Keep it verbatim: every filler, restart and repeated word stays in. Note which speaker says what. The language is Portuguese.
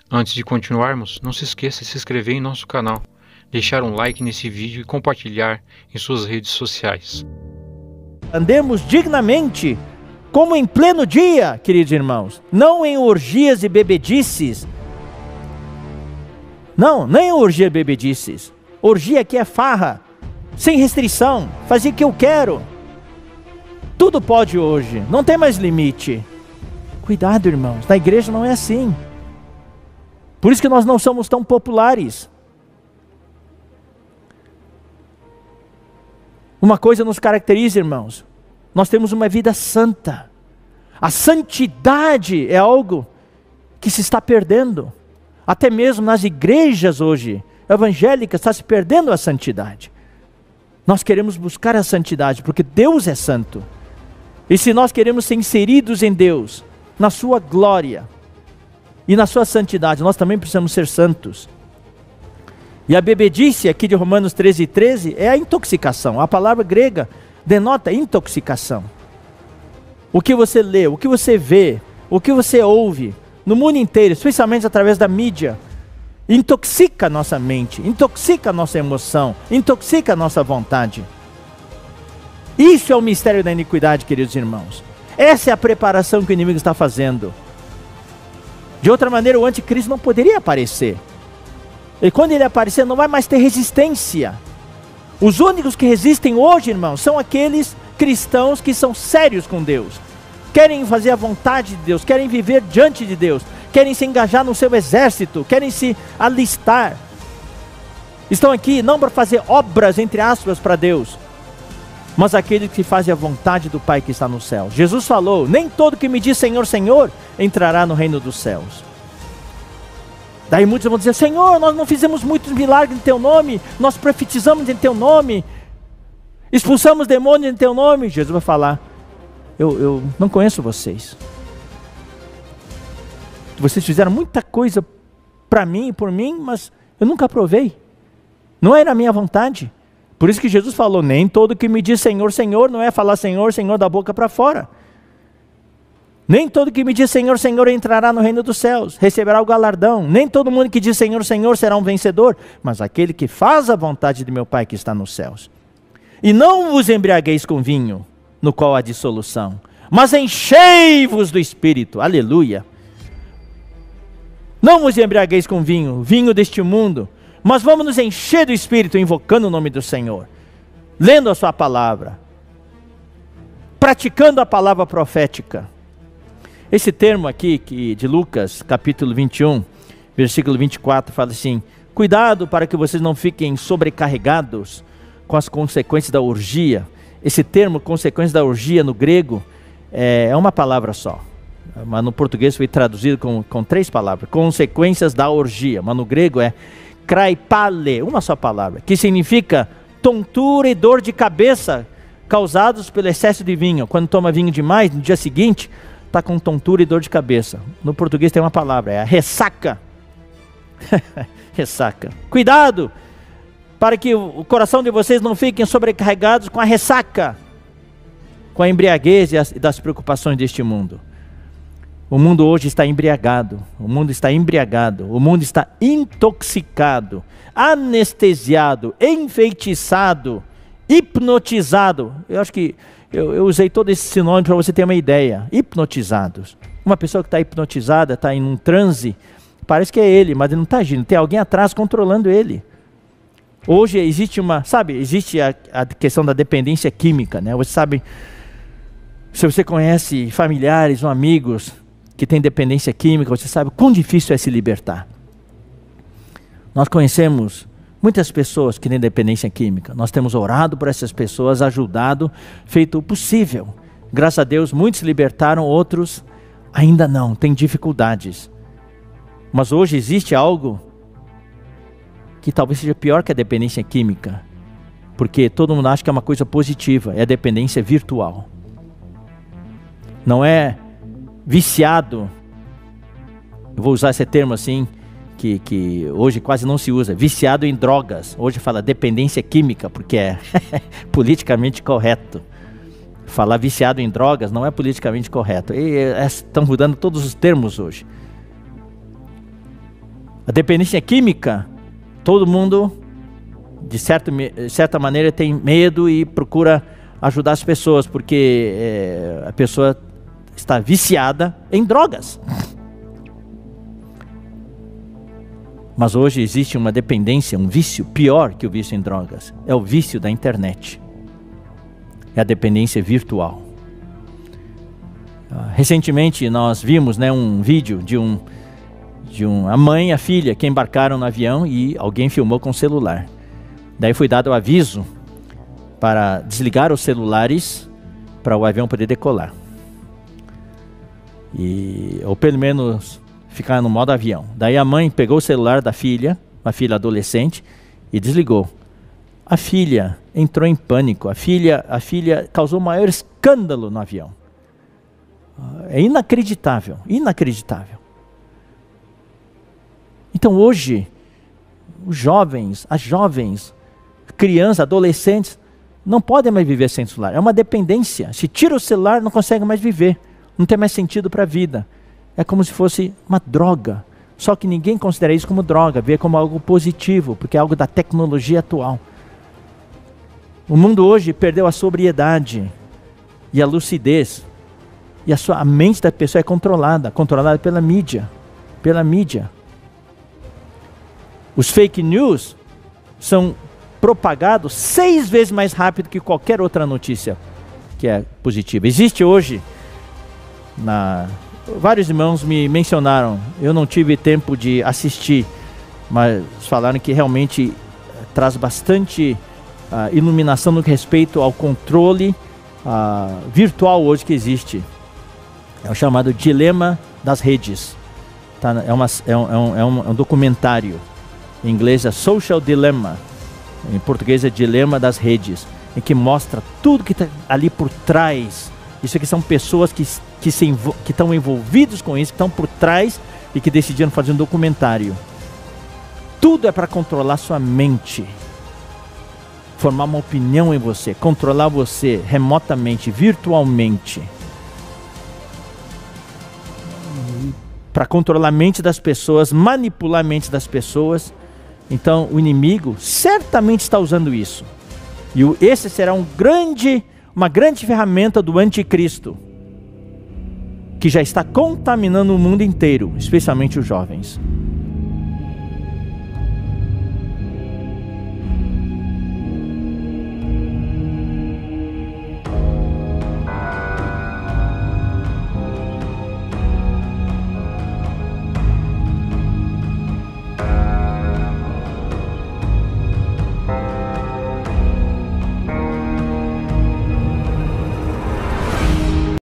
Speaker 1: Antes de continuarmos, não se esqueça de se inscrever em nosso canal, deixar um like nesse vídeo e compartilhar em suas redes sociais.
Speaker 2: Andemos dignamente, como em pleno dia, queridos irmãos, não em orgias e bebedices. Não, nem orgia e bebedices. Orgia aqui é farra, sem restrição, fazer o que eu quero. Tudo pode hoje, não tem mais limite. Cuidado, irmãos, na igreja não é assim. Por isso que nós não somos tão populares. Uma coisa nos caracteriza, irmãos, nós temos uma vida santa. A santidade é algo que se está perdendo. Até mesmo nas igrejas hoje, evangélicas, está se perdendo a santidade. Nós queremos buscar a santidade, porque Deus é santo. E se nós queremos ser inseridos em Deus, na sua glória e na sua santidade, nós também precisamos ser santos. E a bebedice aqui de Romanos treze, treze é a intoxicação. A palavra grega denota intoxicação. O que você lê, o que você vê, o que você ouve, no mundo inteiro, especialmente através da mídia, intoxica a nossa mente, intoxica a nossa emoção, intoxica a nossa vontade. Isso é o mistério da iniquidade, queridos irmãos. Essa é a preparação que o inimigo está fazendo. De outra maneira, o anticristo não poderia aparecer. E quando ele aparecer, não vai mais ter resistência. Os únicos que resistem hoje, irmãos, são aqueles cristãos que são sérios com Deus. Querem fazer a vontade de Deus, querem viver diante de Deus, querem se engajar no seu exército, querem se alistar. Estão aqui não para fazer obras, entre aspas, para Deus, mas aqueles que fazem a vontade do Pai que está no céu. Jesus falou, nem todo que me diz Senhor, Senhor, entrará no reino dos céus. Daí muitos vão dizer, Senhor, nós não fizemos muitos milagres em Teu nome, nós profetizamos em Teu nome, expulsamos demônios em Teu nome. Jesus vai falar, eu, eu não conheço vocês. Vocês fizeram muita coisa para mim e por mim, mas eu nunca aprovei. Não era a minha vontade. Por isso que Jesus falou, nem todo que me diz Senhor, Senhor, não é falar Senhor, Senhor da boca para fora. Nem todo que me diz Senhor, Senhor entrará no reino dos céus, receberá o galardão. Nem todo mundo que diz Senhor, Senhor será um vencedor, mas aquele que faz a vontade de meu Pai que está nos céus. E não vos embriagueis com vinho, no qual há dissolução, mas enchei-vos do Espírito. Aleluia. Não vos embriagueis com vinho, vinho deste mundo, mas vamos nos encher do Espírito, invocando o nome do Senhor, lendo a sua palavra, praticando a palavra profética. Esse termo aqui que, de Lucas, capítulo vinte e um, versículo vinte e quatro, fala assim, cuidado para que vocês não fiquem sobrecarregados com as consequências da orgia. Esse termo, consequências da orgia, no grego, é, é uma palavra só. Mas no português foi traduzido com, com três palavras, consequências da orgia, mas no grego é kraipale, uma só palavra, que significa tontura e dor de cabeça causados pelo excesso de vinho. Quando toma vinho demais, no dia seguinte, está com tontura e dor de cabeça. No português tem uma palavra, é a ressaca. Ressaca. Cuidado, para que o coração de vocês não fiquem sobrecarregados com a ressaca, com a embriaguez e as, das preocupações deste mundo. O mundo hoje está embriagado, o mundo está embriagado, o mundo está intoxicado, anestesiado, enfeitiçado, hipnotizado. Eu acho que eu, eu usei todo esse sinônimo para você ter uma ideia. Hipnotizados. Uma pessoa que está hipnotizada, está em um transe, parece que é ele, mas ele não está agindo, tem alguém atrás controlando ele. Hoje existe uma, sabe, existe a, a questão da dependência química, né? Você sabe, se você conhece familiares ou amigos que têm dependência química, você sabe quão difícil é se libertar. Nós conhecemos muitas pessoas que têm dependência química. Nós temos orado por essas pessoas, ajudado, feito o possível. Graças a Deus, muitos se libertaram, outros ainda não, têm dificuldades. Mas hoje existe algo que talvez seja pior que a dependência química, porque todo mundo acha que é uma coisa positiva, é a dependência virtual. Não é viciado, eu vou usar esse termo assim, que, que hoje quase não se usa, viciado em drogas. Hoje fala dependência química, porque é politicamente correto. Falar viciado em drogas não é politicamente correto. E, é, estão mudando todos os termos hoje. A dependência química, todo mundo, de certa, certa maneira, tem medo e procura ajudar as pessoas, porque é, a pessoa está viciada em drogas. Mas hoje existe uma dependência, um vício pior que o vício em drogas. É o vício da internet. É a dependência virtual. Recentemente nós vimos, né, um vídeo de um de um, a mãe e a filha que embarcaram no avião e alguém filmou com o celular. Daí foi dado o aviso para desligar os celulares para o avião poder decolar. E, ou pelo menos ficar no modo avião. Daí a mãe pegou o celular da filha, uma filha adolescente, e desligou. A filha entrou em pânico. A filha, a filha causou o maior escândalo no avião. É inacreditável, inacreditável. Então hoje, os jovens, as jovens, crianças, adolescentes, não podem mais viver sem celular. É uma dependência. Se tira o celular, não consegue mais viver. Não tem mais sentido para a vida. É como se fosse uma droga. Só que ninguém considera isso como droga, vê como algo positivo, porque é algo da tecnologia atual. O mundo hoje perdeu a sobriedade e a lucidez. E a, sua, a mente da pessoa é controlada, controlada pela mídia. Pela mídia. Os fake news são propagados seis vezes mais rápido que qualquer outra notícia que é positiva. Existe hoje, na, vários irmãos me mencionaram, eu não tive tempo de assistir, mas falaram que realmente traz bastante uh, iluminação no que respeito ao controle uh, virtual hoje que existe. É o chamado dilema das redes. Tá? É, uma, é, um, é, um, é um documentário. Em inglês é Social Dilemma. Em português é Dilema das Redes. Em que mostra tudo que está ali por trás. Isso aqui são pessoas que, que, se envol que estão envolvidos com isso, que estão por trás e que decidiram fazer um documentário. Tudo é para controlar sua mente. Formar uma opinião em você. Controlar você remotamente, virtualmente. Para controlar a mente das pessoas, manipular a mente das pessoas. Então o inimigo certamente está usando isso. E o, esse será um grande, uma grande ferramenta do anticristo, que já está contaminando o mundo inteiro, especialmente os jovens.